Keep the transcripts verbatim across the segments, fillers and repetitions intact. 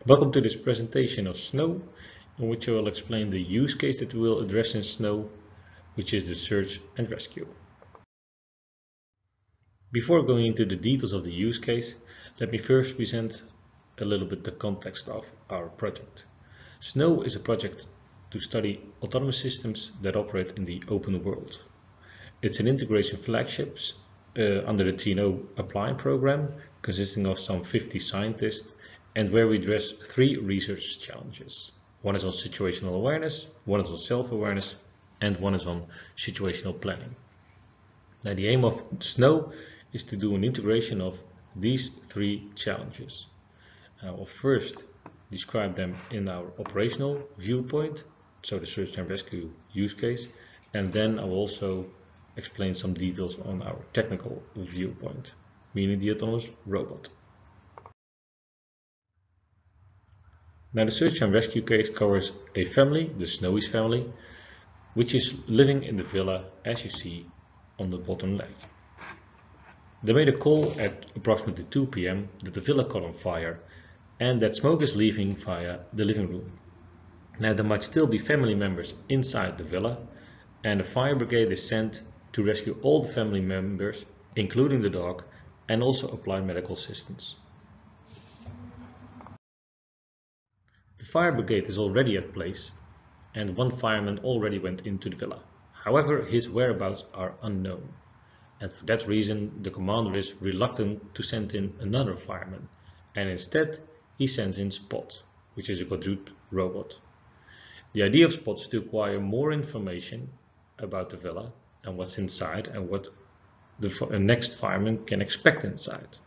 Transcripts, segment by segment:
Welcome to this presentation of Snow, in which I will explain the use case that we will address in Snow, which is the search and rescue. Before going into the details of the use case, let me first present a little bit the context of our project. Snow is a project to study autonomous systems that operate in the open world. It's an integration flagship uh, under the T N O Apply program, consisting of some fifty scientists, and where we address three research challenges. One is on situational awareness, one is on self-awareness, and one is on situational planning. Now, the aim of Snow is to do an integration of these three challenges. I will first describe them in our operational viewpoint, so the search and rescue use case, and then I will also explain some details on our technical viewpoint, meaning the autonomous robot. Now, the search and rescue case covers a family, the Snowies family, which is living in the villa as you see on the bottom left. They made a call at approximately two P M that the villa caught on fire and that smoke is leaving via the living room. Now, there might still be family members inside the villa, and a fire brigade is sent to rescue all the family members, including the dog, and also apply medical assistance. The fire brigade is already at place, and one fireman already went into the villa. However, his whereabouts are unknown, and for that reason the commander is reluctant to send in another fireman, and instead he sends in Spot, which is a quadruped robot. The idea of Spot is to acquire more information about the villa and what's inside and what the next fireman can expect inside.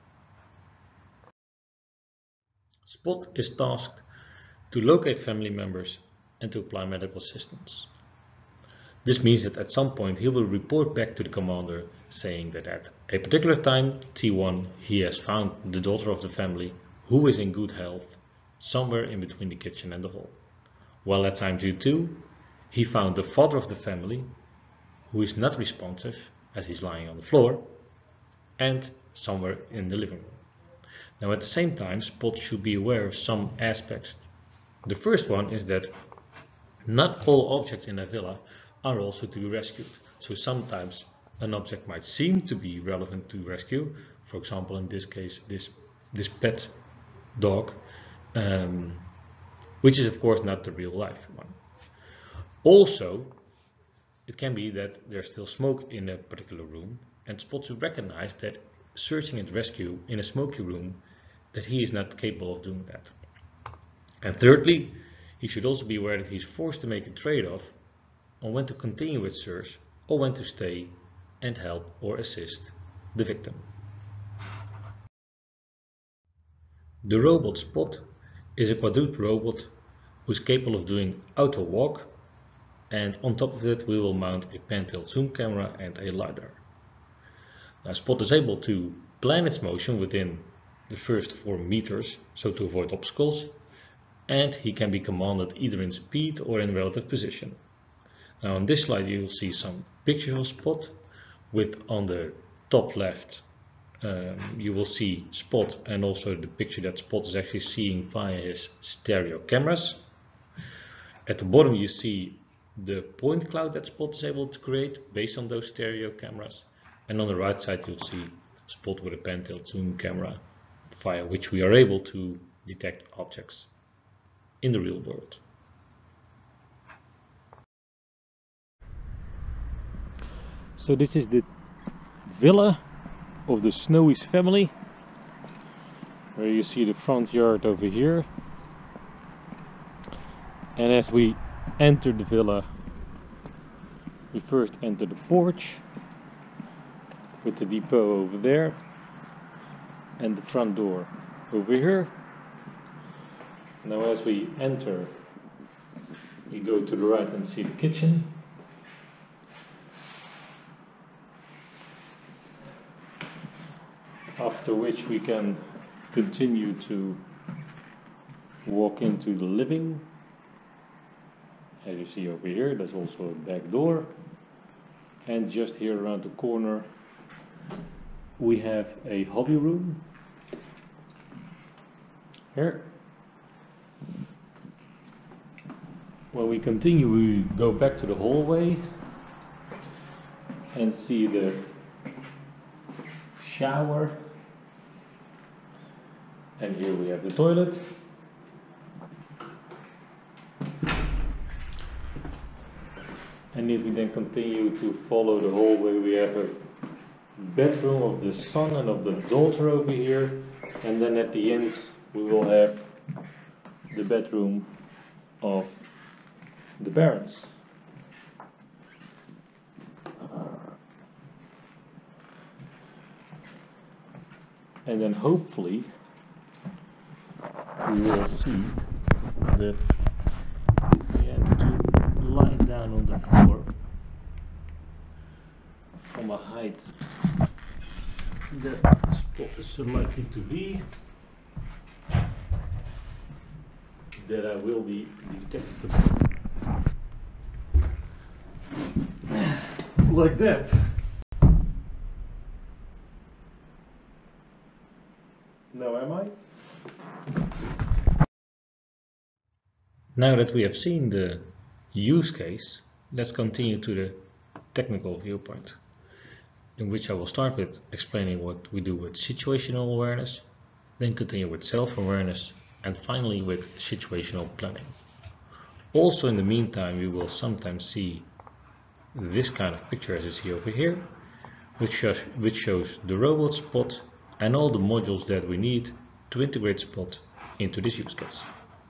Spot is tasked to locate family members and to apply medical assistance. This means that at some point he will report back to the commander saying that at a particular time, T one, he has found the daughter of the family who is in good health somewhere in between the kitchen and the hall. While at time T two, he found the father of the family who is not responsive as he's lying on the floor and somewhere in the living room. Now, at the same time, Spot should be aware of some aspects. The first one is that not all objects in a villa are also to be rescued. So sometimes an object might seem to be relevant to rescue. For example, in this case, this, this pet dog, um, which is of course not the real life one. Also, it can be that there's still smoke in a particular room, and Spot should recognize that searching and rescue in a smoky room, that he is not capable of doing that. And thirdly, he should also be aware that he's forced to make a trade-off on when to continue with search or when to stay and help or assist the victim. The robot Spot is a quadruped robot who is capable of doing auto walk, and on top of it we will mount a pan-tilt zoom camera and a LiDAR. Now, Spot is able to plan its motion within the first four meters, so to avoid obstacles, and he can be commanded either in speed or in relative position. Now, on this slide you will see some pictures of Spot, with on the top left um, you will see Spot and also the picture that Spot is actually seeing via his stereo cameras. At the bottom you see the point cloud that Spot is able to create based on those stereo cameras, and on the right side you'll see Spot with a pan-tilt zoom camera via which we are able to detect objects in the real world. So this is the villa of the Snowies family, where you see the front yard over here. And as we enter the villa, we first enter the porch with the depot over there and the front door over here. Now, as we enter, we go to the right and see the kitchen. After which we can continue to walk into the living. As you see over here, there's also a back door. And just here around the corner, we have a hobby room. Here, When we continue, we go back to the hallway and see the shower, and here we have the toilet. And if we then continue to follow the hallway, we have a bedroom of the son and of the daughter over here, and then at the end we will have the bedroom of the parents. And then hopefully we will see that we have to lie down on the floor from a height that the spot is so likely to be that I will be detectable. Like that. Now am I? Now that we have seen the use case, let's continue to the technical viewpoint, in which I will start with explaining what we do with situational awareness, then continue with self-awareness, and finally with situational planning. Also in the meantime, we will sometimes see this kind of picture as you see over here, which shows, which shows the robot Spot and all the modules that we need to integrate Spot into this use case.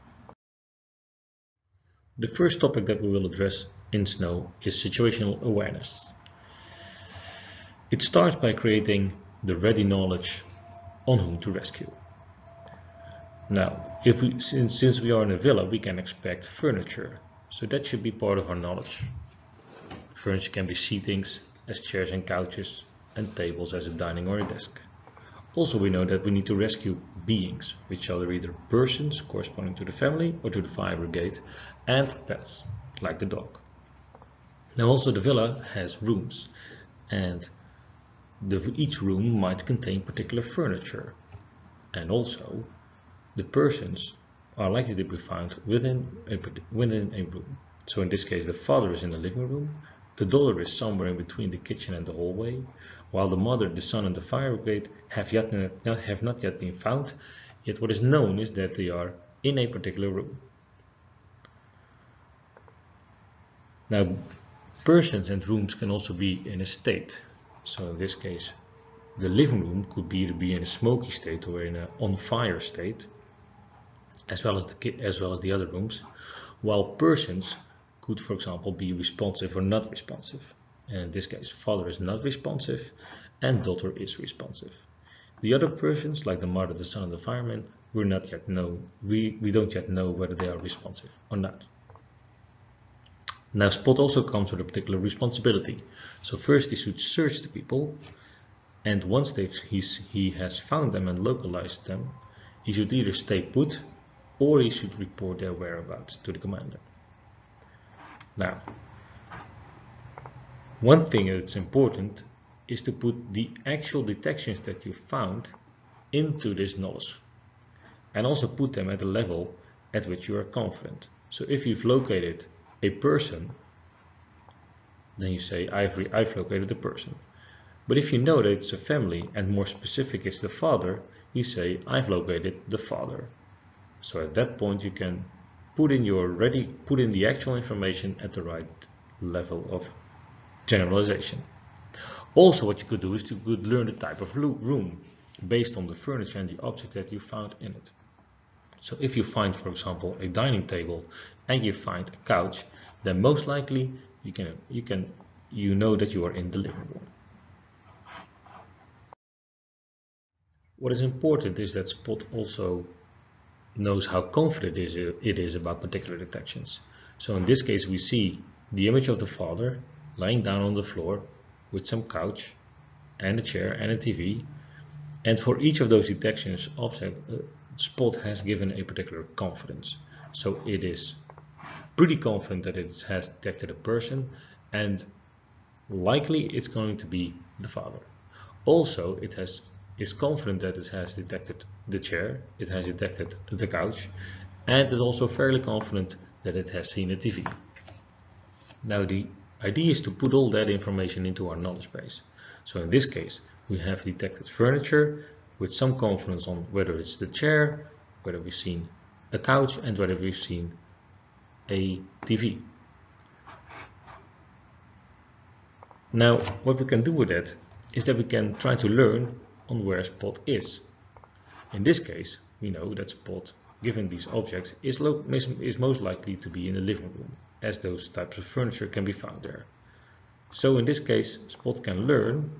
The first topic that we will address in Snow is situational awareness. It starts by creating the ready knowledge on whom to rescue. Now, if we, since, since we are in a villa, we can expect furniture, so that should be part of our knowledge. Furniture can be seatings as chairs and couches, and tables as a dining or a desk. Also, we know that we need to rescue beings, which are either persons corresponding to the family or to the fire brigade, and pets, like the dog. Now also the villa has rooms, and the, each room might contain particular furniture, and also the persons are likely to be found within a, within a room. So in this case, the father is in the living room, the daughter is somewhere in between the kitchen and the hallway, while the mother, the son and the fire brigade have, yet not, have not yet been found, yet what is known is that they are in a particular room. Now, persons and rooms can also be in a state. So in this case, the living room could be either be in a smoky state or in an on fire state, as well as the as well as the other rooms, while persons could, for example, be responsive or not responsive. And in this case, father is not responsive and daughter is responsive. The other persons, like the mother, the son, and the fireman, we're not yet know. We we don't yet know whether they are responsive or not. Now, Spot also comes with a particular responsibility. So first, he should search the people, and once they've he's, he has found them and localized them, he should either stay put or he should report their whereabouts to the commander. Now, one thing that's important is to put the actual detections that you found into this knowledge, and also put them at a level at which you are confident. So if you've located a person, then you say, I've, re I've located a person. But if you know that it's a family, and more specific it's the father, you say, I've located the father. So at that point you can put in your ready, put in the actual information at the right level of generalization. Also, what you could do is you could learn the type of room based on the furniture and the object that you found in it. So if you find, for example, a dining table and you find a couch, then most likely you can you can you know that you are in the living room. What is important is that Spot also knows how confident it is, it is about particular detections. So in this case, we see the image of the father lying down on the floor with some couch and a chair and a T V, and for each of those detections, object, uh, Spot has given a particular confidence. So it is pretty confident that it has detected a person, and likely it's going to be the father. Also, it has is confident that it has detected the chair, it has detected the couch, and is also fairly confident that it has seen a T V. Now the idea is to put all that information into our knowledge base. So in this case, we have detected furniture with some confidence on whether it's the chair, whether we've seen a couch, and whether we've seen a T V. Now, what we can do with that is that we can try to learn on where Spot is. In this case, we know that Spot, given these objects, is, is most likely to be in the living room, as those types of furniture can be found there. So in this case, Spot can learn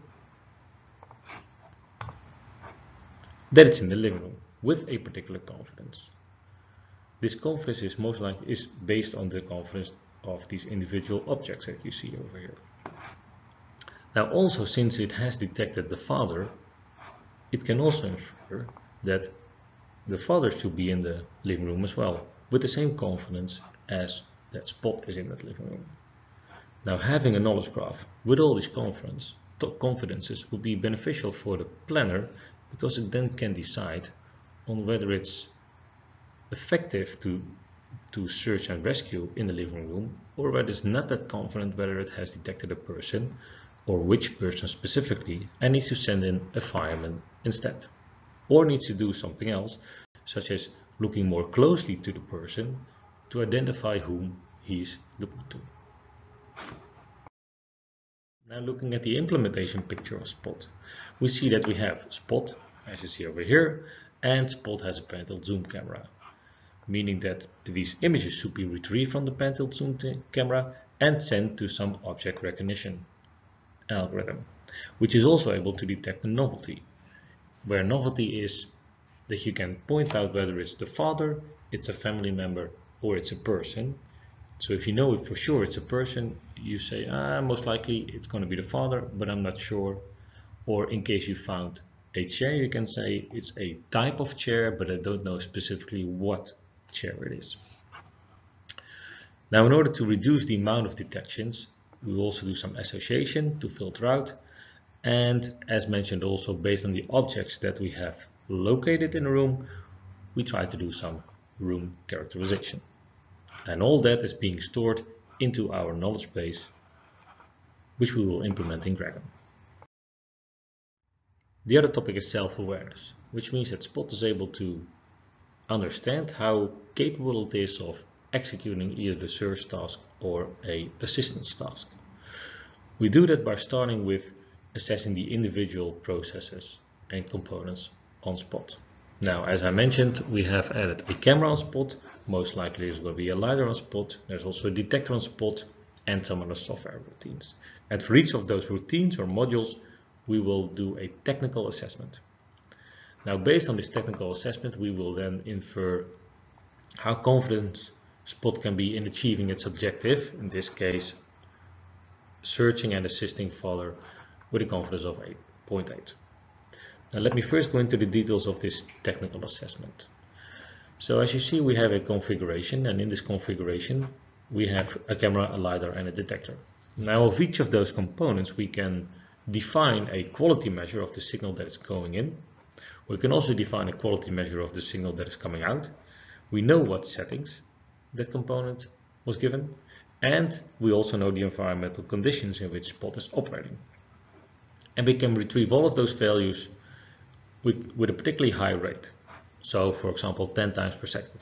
that it's in the living room with a particular confidence. This confidence is most likely is based on the confidence of these individual objects that you see over here. Now also, since it has detected the father, it can also infer that the father should be in the living room as well, with the same confidence as that Spot is in that living room. Now having a knowledge graph with all these confidence, confidences would be beneficial for the planner, because it then can decide on whether it's effective to, to search and rescue in the living room, or whether it's not that confident whether it has detected a person, or which person specifically, and needs to send in a fireman instead. Or needs to do something else, such as looking more closely to the person to identify whom he's looking to. Now looking at the implementation picture of Spot, we see that we have Spot, as you see over here, and Spot has a pan-tilt zoom camera, meaning that these images should be retrieved from the pan-tilt zoom camera and sent to some object recognition algorithm, which is also able to detect a novelty, where novelty is that you can point out whether it's the father, it's a family member, or it's a person. So if you know it for sure it's a person, you say, ah, most likely it's going to be the father, but I'm not sure. Or in case you found a chair, you can say it's a type of chair, but I don't know specifically what chair it is. Now, in order to reduce the amount of detections, we will also do some association to filter out. And as mentioned, also based on the objects that we have located in a room, we try to do some room characterization. And all that is being stored into our knowledge base, which we will implement in Dragon. The other topic is self-awareness, which means that Spot is able to understand how capable it is of executing either the search task or a assistance task. We do that by starting with assessing the individual processes and components on Spot. Now, as I mentioned, we have added a camera on Spot. Most likely there's going to be a LiDAR on Spot. There's also a detector on Spot and some other software routines. And for each of those routines or modules, we will do a technical assessment. Now, based on this technical assessment, we will then infer how confident Spot can be in achieving its objective, in this case, searching and assisting father with a confidence of eight point eight. Now let me first go into the details of this technical assessment. So as you see, we have a configuration, and in this configuration we have a camera, a LiDAR and a detector. Now of each of those components we can define a quality measure of the signal that is going in. We can also define a quality measure of the signal that is coming out. We know what settings that component was given, and we also know the environmental conditions in which Spot is operating. And we can retrieve all of those values with, with a particularly high rate. So for example, ten times per second.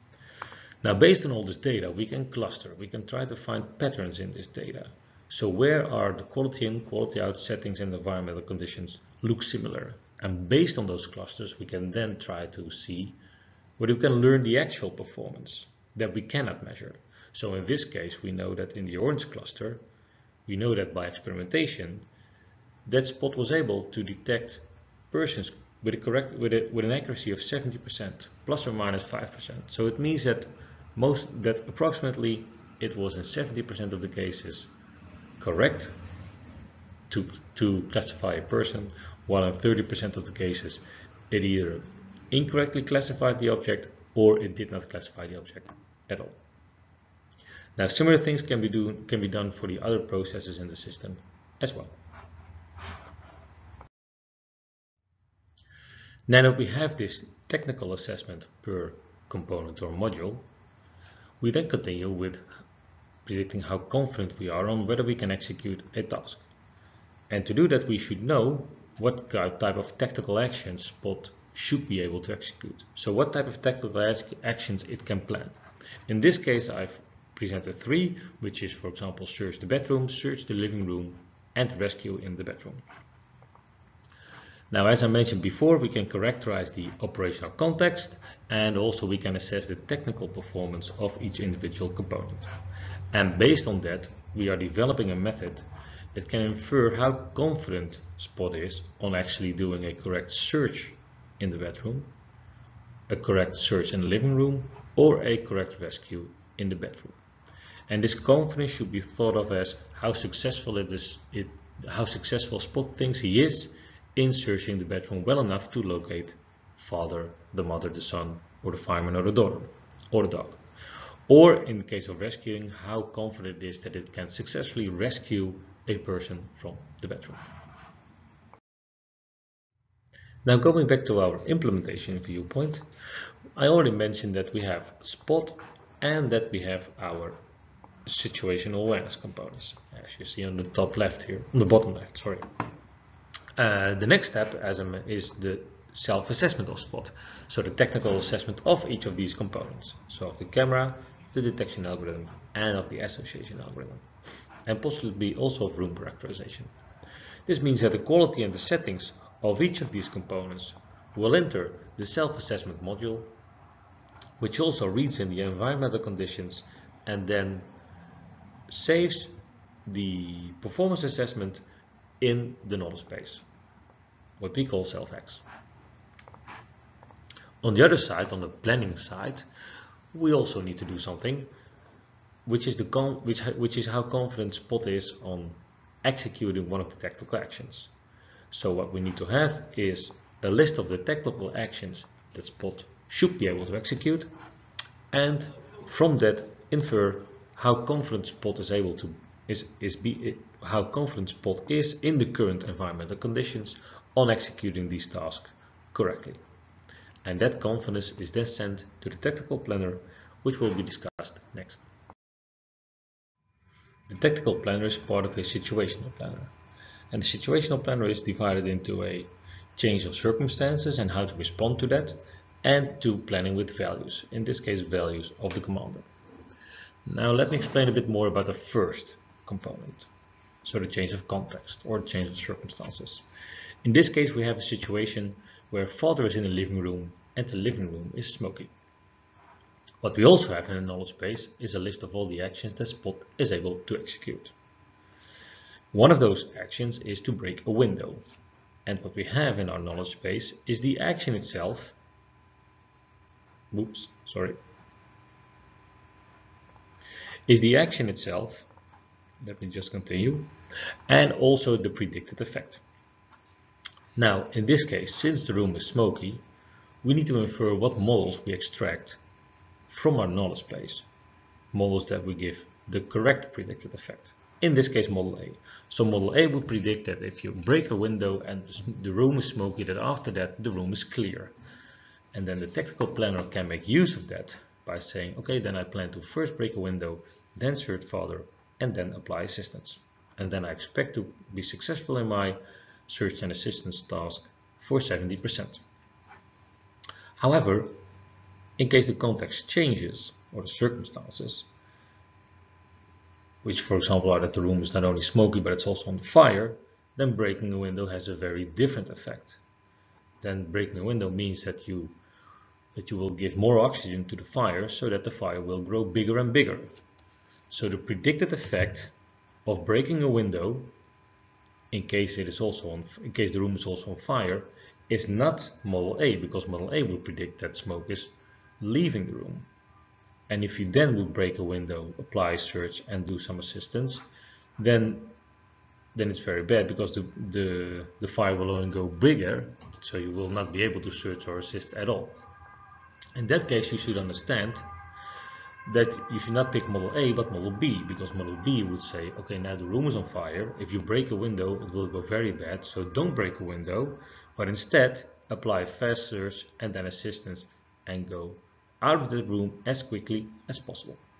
Now based on all this data, we can cluster, we can try to find patterns in this data. So where are the quality in, quality out settings and environmental conditions look similar? And based on those clusters, we can then try to see whether we can learn the actual performance that we cannot measure. So in this case, we know that in the orange cluster, we know that by experimentation, that Spot was able to detect persons with a correct with, a, with an accuracy of seventy percent, plus or minus five percent. So it means that most that approximately it was in seventy percent of the cases correct to to classify a person, while in thirty percent of the cases it either incorrectly classified the object or it did not classify the object at all. Now similar things can be do can be done for the other processes in the system as well. Now that we have this technical assessment per component or module, We then continue with predicting how confident we are on whether we can execute a task. And to do that, we should know what type of tactical actions Spot should be able to execute. So what type of tactical actions it can plan. In this case, I've presented three, which is, for example, search the bedroom, search the living room, and rescue in the bedroom. Now, as I mentioned before, we can characterize the operational context, and also we can assess the technical performance of each individual component. And based on that, we are developing a method that can infer how confident Spot is on actually doing a correct search in the bedroom, a correct search in the living room, or a correct rescue in the bedroom. And this confidence should be thought of as how successful it is, it, how successful Spot thinks he is in searching the bedroom well enough to locate father, the mother, the son, or the fireman, or the daughter, or the dog. Or in the case of rescuing, how confident it is that it can successfully rescue a person from the bedroom. Now, going back to our implementation viewpoint, I already mentioned that we have Spot and that we have our situational awareness components, as you see on the top left here, on the bottom left, sorry. Uh, the next step as a, is the self-assessment of Spot, so the technical assessment of each of these components, so of the camera, the detection algorithm, and of the association algorithm, and possibly also of room characterization. This means that the quality and the settings of each of these components will enter the self-assessment module, which also reads in the environmental conditions and then saves the performance assessment in the knowledge base, what we call self-X. On the other side, on the planning side, we also need to do something, which is the con which which is how confident Spot is on executing one of the tactical actions. So what we need to have is a list of the tactical actions that Spot should be able to execute, and from that infer how confident Spot is able to is is be how confident Spot is in the current environmental conditions on executing these tasks correctly. And that confidence is then sent to the tactical planner, which will be discussed next. The tactical planner is part of a situational planner, and the situational planner is divided into a change of circumstances and how to respond to that, and to planning with values, in this case values of the commander. Now let me explain a bit more about the first component, so the change of context or the change of circumstances. In this case, we have a situation where father is in the living room and the living room is smoky. What we also have in the knowledge base is a list of all the actions that Spot is able to execute. One of those actions is to break a window, and what we have in our knowledge base is the action itself. Oops, sorry. Is the action itself. Let me just continue, and also the predicted effect. Now, in this case, since the room is smoky, we need to infer what models we extract from our knowledge base. Models that we give the correct predicted effect. In this case, model A. So model A would predict that if you break a window and the room is smoky, that after that the room is clear. And then the tactical planner can make use of that by saying, okay, then I plan to first break a window, then search father, and then apply assistance. And then I expect to be successful in my search and assistance task for seventy percent. However, in case the context changes or the circumstances, which for example are that the room is not only smoky but it's also on fire, then breaking a window has a very different effect. Then breaking a window means that you that you will give more oxygen to the fire so that the fire will grow bigger and bigger. So the predicted effect of breaking a window, in case it is also on, in case the room is also on fire, is not model A, because model A will predict that smoke is leaving the room. And if you then would break a window, apply search, and do some assistance, then then it's very bad, because the the the fire will only go bigger, so you will not be able to search or assist at all. In that case, you should understand that you should not pick model A but model B, because model B would say, okay, now the room is on fire, if you break a window it will go very bad, so don't break a window, but instead apply fast search and then assistance and go out of the room as quickly as possible.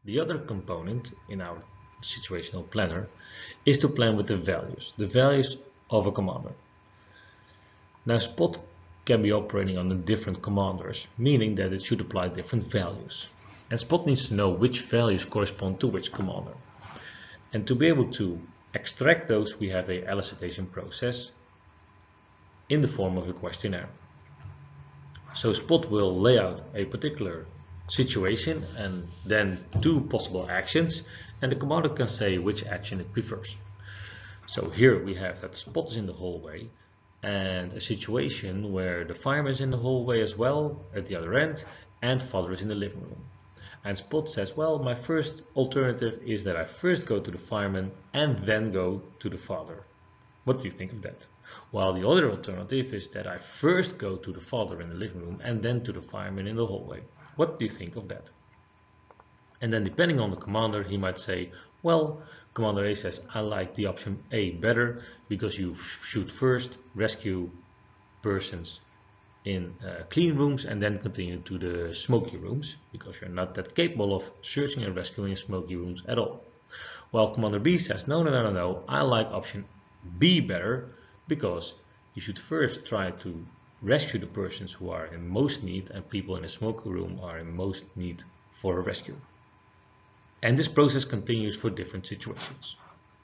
The other component in our situational planner is to plan with the values, the values of a commander. Now Spot can be operating on the different commanders, meaning that it should apply different values. And Spot needs to know which values correspond to which commander. And to be able to extract those, we have a elicitation process in the form of a questionnaire. So Spot will lay out a particular situation and then two possible actions, and the commander can say which action it prefers. So here we have that Spot is in the hallway and a situation where the fireman is in the hallway as well at the other end, and father is in the living room. And Spot says, well, my first alternative is that I first go to the fireman and then go to the father. What do you think of that? While the other alternative is that I first go to the father in the living room and then to the fireman in the hallway. What do you think of that? And then depending on the commander, he might say, well, Commander A says, I like the option A better because you should first rescue persons in uh, clean rooms and then continue to the smoky rooms because you're not that capable of searching and rescuing in smoky rooms at all. While Commander B says, no, no, no, no, no, I like option B better because you should first try to rescue the persons who are in most need, and people in a smoky room are in most need for a rescue. And this process continues for different situations.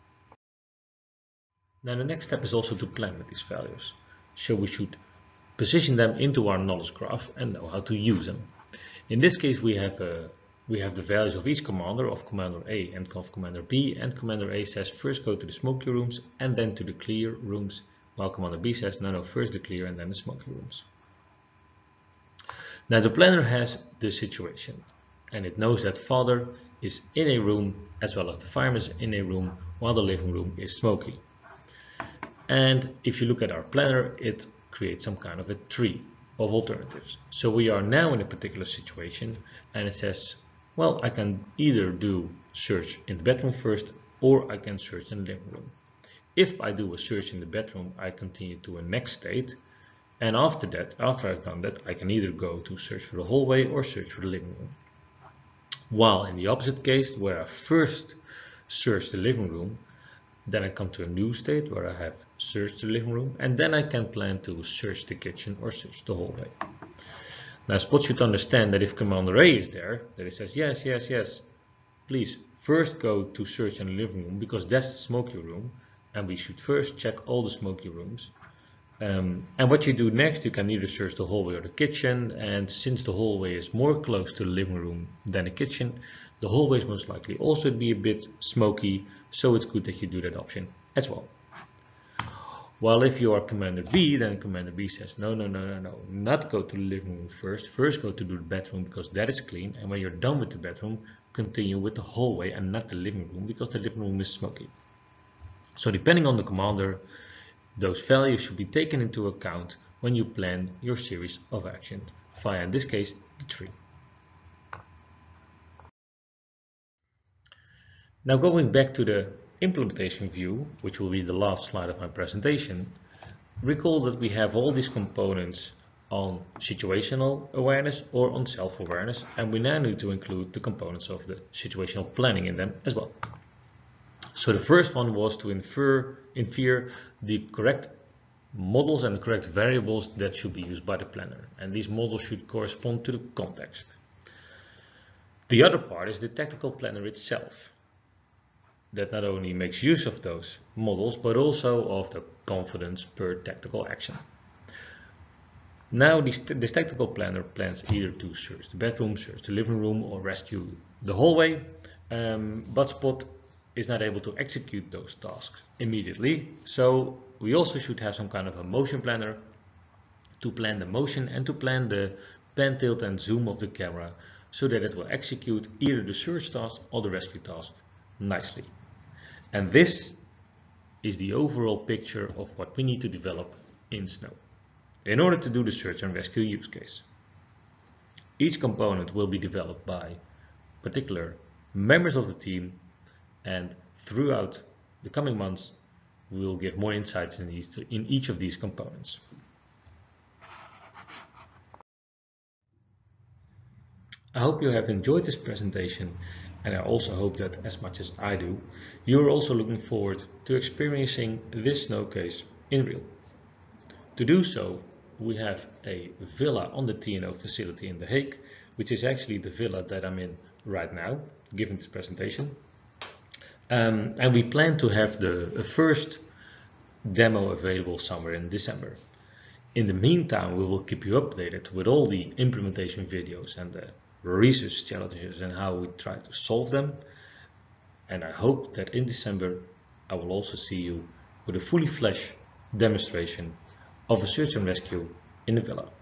Now the next step is also to plan with these values. So we should position them into our knowledge graph and know how to use them. In this case we have a we have the values of each commander, of Commander A and of Commander B, and Commander A says first go to the smoky rooms and then to the clear rooms, while Commander B says no, no, first the clear and then the smoky rooms. Now the planner has the situation and it knows that father is in a room as well as the fireman is in a room while the living room is smoky. And if you look at our planner, it creates some kind of a tree of alternatives. So we are now in a particular situation and it says, well, I can either do search in the bedroom first or I can search in the living room. If I do a search in the bedroom, I continue to a next state, and after that, after I've done that, I can either go to search for the hallway or search for the living room. While in the opposite case, where I first search the living room, then I come to a new state where I have searched the living room, and then I can plan to search the kitchen or search the hallway. Now Spot should understand that if Commander A is there, that it says yes, yes, yes, please first go to search in the living room because that's the smoky room, and we should first check all the smoky rooms. Um, and what you do next, you can either search the hallway or the kitchen, and since the hallway is more close to the living room than the kitchen, the hallway is most likely also be a bit smoky, so it's good that you do that option as well. While if you are Commander B, then Commander B says no, no, no, no, no, not go to the living room first, first go to the bedroom because that is clean, and when you're done with the bedroom, continue with the hallway and not the living room because the living room is smoky. So depending on the commander, those values should be taken into account when you plan your series of actions via, in this case, the tree. Now going back to the implementation view, which will be the last slide of my presentation, recall that we have all these components on situational awareness or on self-awareness, and we now need to include the components of the situational planning in them as well. So the first one was to infer, infer the correct models and the correct variables that should be used by the planner, and these models should correspond to the context. The other part is the tactical planner itself, that not only makes use of those models but also of the confidence per tactical action. Now this, this tactical planner plans either to search the bedroom, search the living room or rescue the hallway, um, but Spot is not able to execute those tasks immediately, so we also should have some kind of a motion planner to plan the motion and to plan the pan, tilt and zoom of the camera so that it will execute either the search task or the rescue task nicely. And this is the overall picture of what we need to develop in Snow in order to do the search and rescue use case. Each component will be developed by particular members of the team, and throughout the coming months we will give more insights in, these, in each of these components. I hope you have enjoyed this presentation And I also hope that as much as I do, you're also looking forward to experiencing this snow case in real. To do so, we have a villa on the T N O facility in The Hague, which is actually the villa that I'm in right now, giving this presentation. Um, and we plan to have the first demo available somewhere in December. In the meantime, we will keep you updated with all the implementation videos and the research challenges and how we try to solve them. And I hope that in December, I will also see you with a fully fledged demonstration of a search and rescue in the villa.